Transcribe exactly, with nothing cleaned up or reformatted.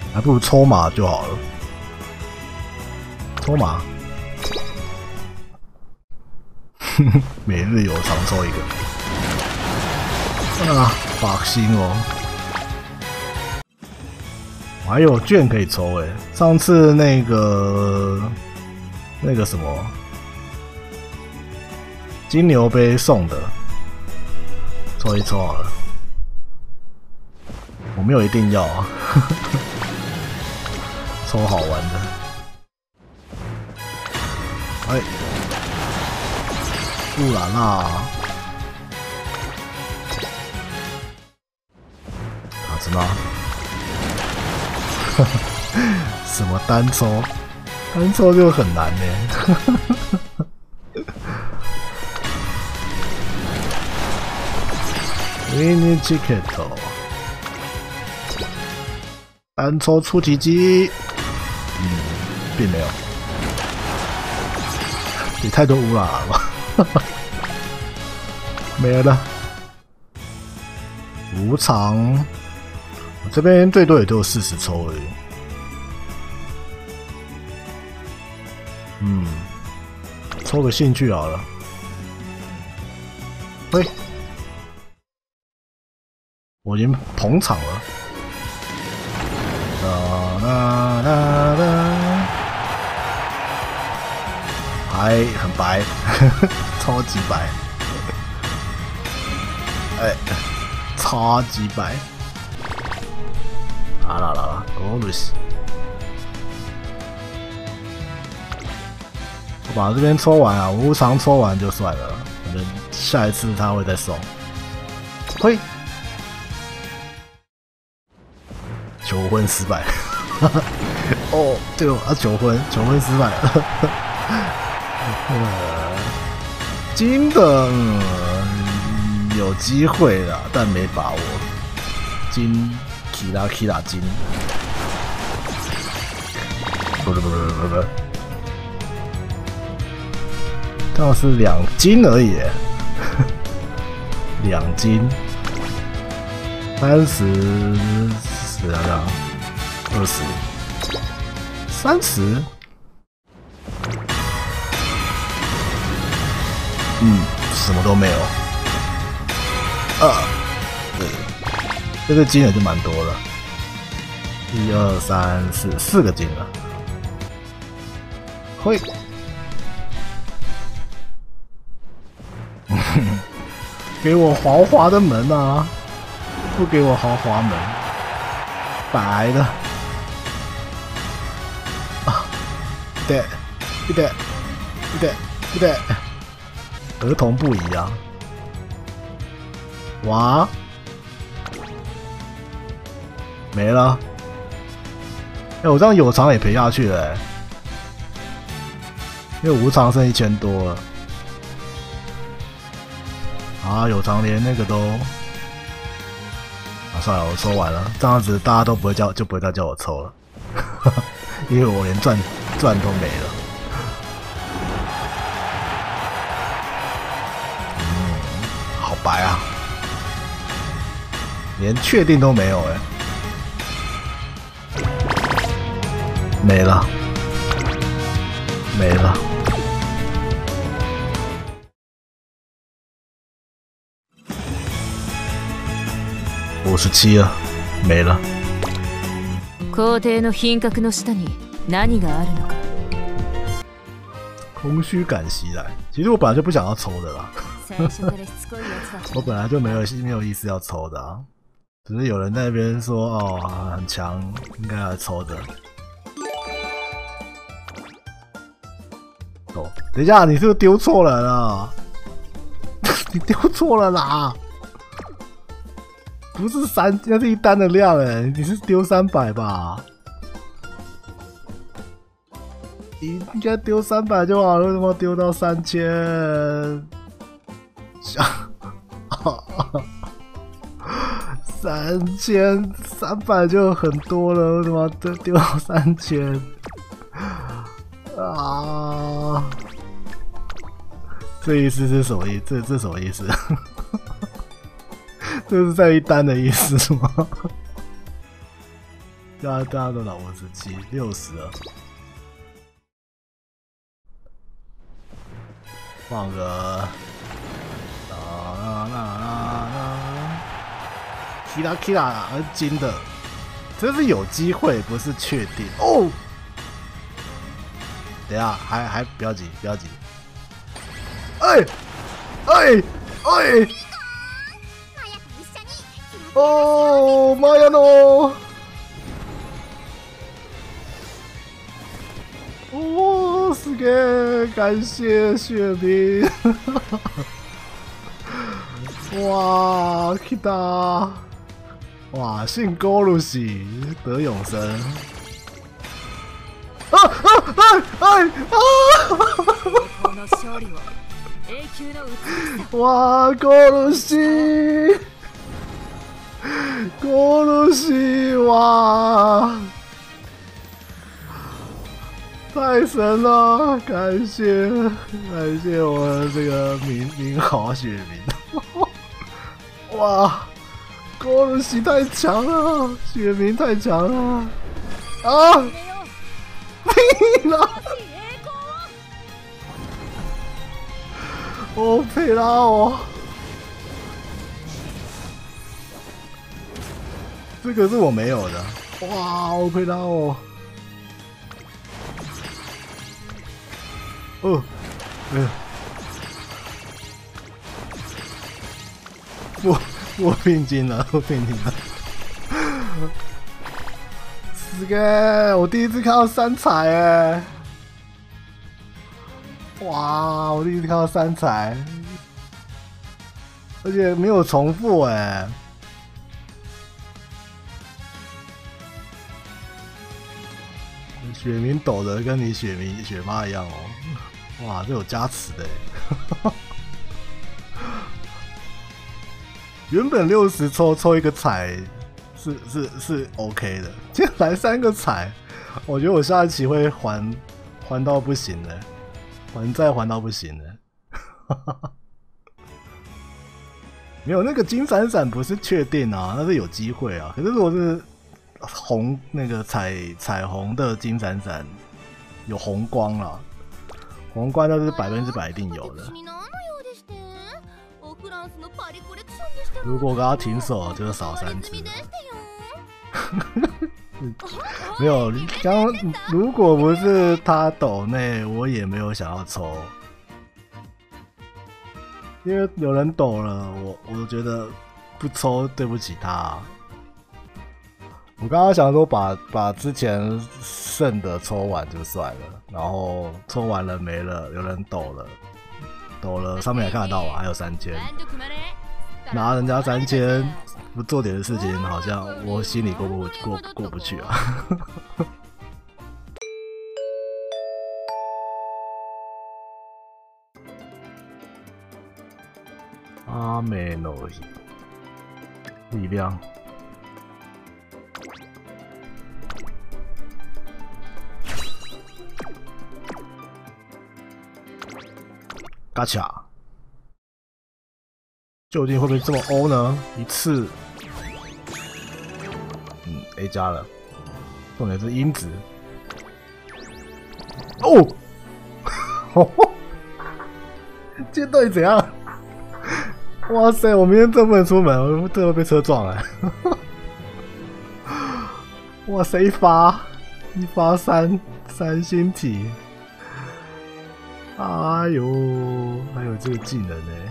还不如抽马就好了。抽马，每日有偿抽一个。啊，把心哦！我还有券可以抽诶，上次那个那个什么金牛杯送的，抽一抽好了。我没有一定要啊，抽好玩的。哎，不然啊，卡兹吗？什么单抽？单抽就很难呢。Mini ticket， 单抽出奇迹，嗯，并没有。也太多乌拉了吧，没了。无常，我这边最多也就有四十抽而已。嗯，抽个兴趣好了。喂，我已经捧场了。啦啦啦啦。白，很白，超级白，哎，超级白，啊啦啦啦，狗东西！我把这边抽完啊，无偿抽完就算了，反正下一次他会再送。嘿，求婚失败，哦，对哦，啊，求婚，求婚失败了。呃，金的、嗯、有机会啦，但没把握。金 ，Kira Kira 金，不是不是不是不是，倒是两金而已，两金，三十，十两两，二十，三十。嗯，什么都没有。啊，对，这个金额就蛮多了，一二三四，四个金了。会，给我豪华的门啊！不给我豪华门，白的。啊，对，对对，对对对。儿童不宜啊！哇，没了！哎、欸，我这样有偿也赔下去了、欸，因为无偿剩一千多了。啊，有偿连那个都……啊，算了，我抽完了，这样子大家都不会叫，就不会再叫我抽了，因为我连赚赚都没了。白啊，连确定都没有哎、欸，没了，没了，五十七了，没了。 皇帝の品格の下に何があるのか。 空虚感袭来，其实我本来就不想要抽的啦。我本来就没有没有意思要抽的啊，只是有人在那边说哦很强，应该来抽的。哦，等一下，你是不是丢错人了？你丢错了啦！不是三，那是一单的量哎，你是丢三百吧？你应该丢三百就好了，为什么丢到三千？三千三百就很多了，为什么丢丢到三千？啊！这意思是什么意思？这这什么意思？这是在一单的意思吗？ 大家大家都打五十七，六十了。放个啦啦啦啦啦 ，Kira Kira 金的，这是有机会，不是确定哦。等一下，还还不要急，不要急。哎哎哎！哦，妈呀喏！哦，是个感谢雪冰，哇 ，Kita， 哇，姓勾鲁西得永生，啊啊哎哎啊！哇，勾鲁西，勾鲁西，哇！太神了！感谢感谢我的这个名名豪雪明，哇，勾鲁西太强了，雪明太强了啊！屁啦！我佩拉哦，这个是我没有的，哇，我佩拉哦。哦，嗯，我我聘金了，我聘金了，死个！我第一次看到三彩哎，哇！我第一次看到三彩，而且没有重复哎。雪明抖的跟你雪明雪妈一样哦。哇，这有加持的哎！原本六十抽抽一个彩是是是 OK 的，今天来三个彩，我觉得我下一期会还还到不行的，还债还到不行的。没有那个金闪闪不是确定啊，那是有机会啊。可是如果是红那个彩彩虹的金闪闪，有红光啦。皇冠都是百分之百一定有的。如果我跟他停手，就是少三只。没有，刚如果不是他抖内，我也没有想要抽，因为有人抖了，我我觉得不抽对不起他。我刚刚想说把把之前剩的抽完就算了，然后抽完了没了，有人抖了，抖了上面也看得到啊，还有三千，拿人家三千不做点的事情，好像我心里过不过过不去啊。阿美诺力量。嘎卡，究竟会不会这么欧呢？一次，嗯 ，A 加了，重点是音质。哦，今天到底怎样？哇塞！我明天真不能出门，我真的会被车撞了。哇塞！一发一发三三星体。哎呦，还有这个技能呢、欸！